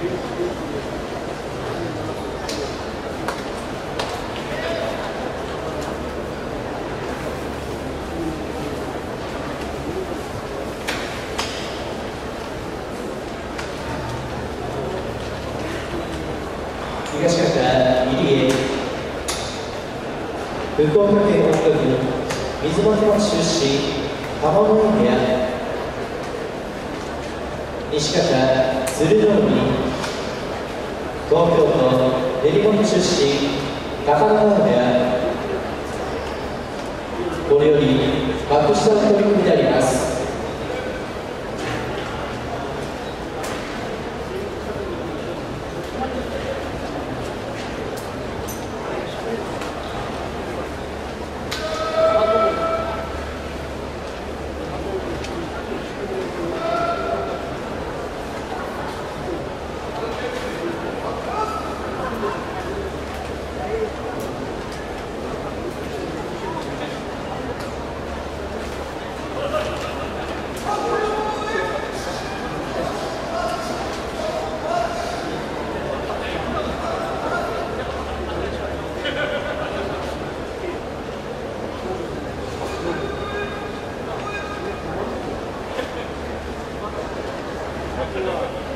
東方入江、福岡県北部水俣町出身、玉ノ井部屋。西方鶴海、東京都練馬区出身、高輪部屋。これより幕下の取り組みであります。 Thank you.